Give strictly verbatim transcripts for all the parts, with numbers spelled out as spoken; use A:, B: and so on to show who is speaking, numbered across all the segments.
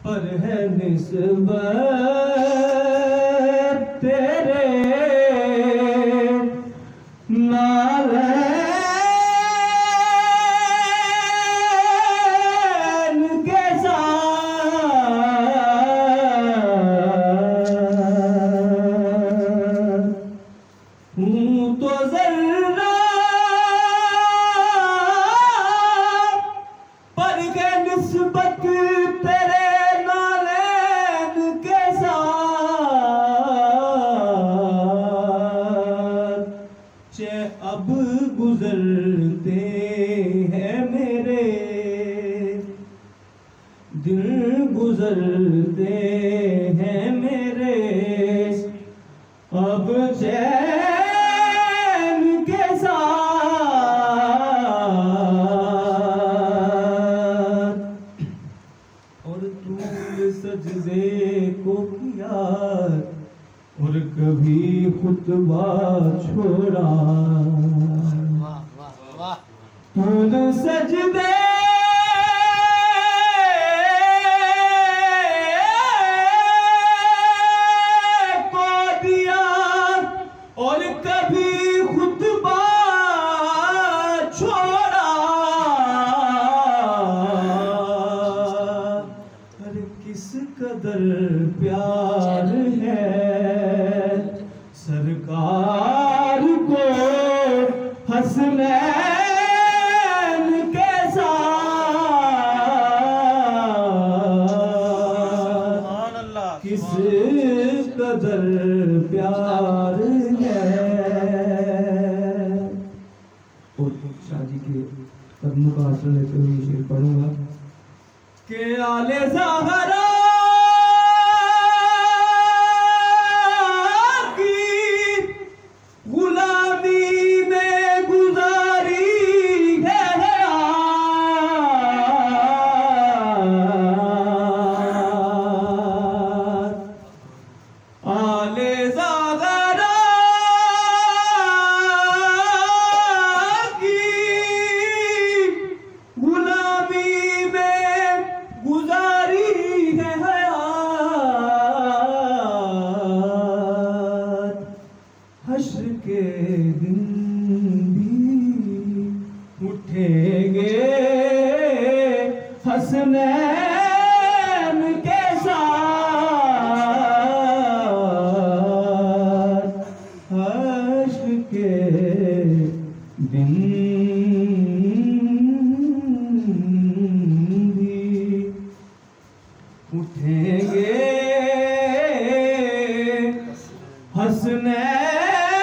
A: पर है निस्बत तेरे नालैन के साथ हूँ तो जर्रा पर है निस्बत तेरे नालैन के साथ चे अब गुजरते हैं मेरे दिन गुजरते हैं मेरे अब चैन के साथ और तूने सजदे को किया और कभी खुतबा छोड़ा तूने सजदे को दिया और कभी खुतबा छोड़ा अरे किस कदर प्यार है सरकार को हसनैन के साथ किस कदर प्यार है। और शाह जी के कदमों का आश्रय लेते हुए शेर पढ़ूंगा के आले ज़हरा हश्र के दिन भी उठेंगे हसनैन के साथ हश्र के दिन भी उठेंगे हसनैन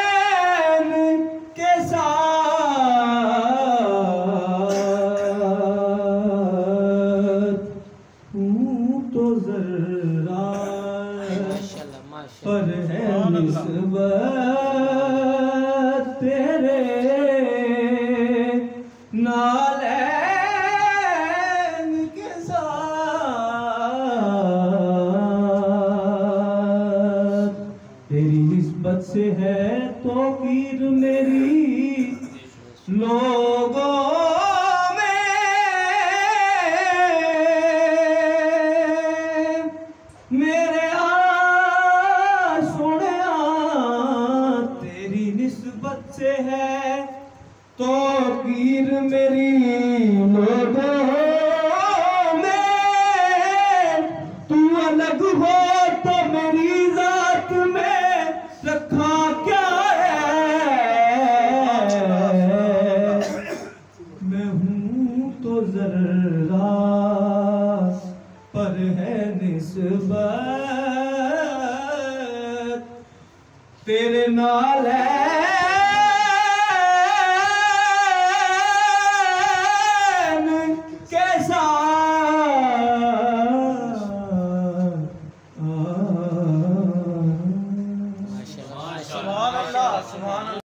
A: पर है निस्बत तेरे नालैन के साथ तेरी निस्बत से है तो पीर मेरी लोगों से है तो पीर मेरी लोगों में तू अलग हो तो मेरी जात में रखा क्या है मैं हूँ तो जर्रा पर है निस्बत तेरे नाल है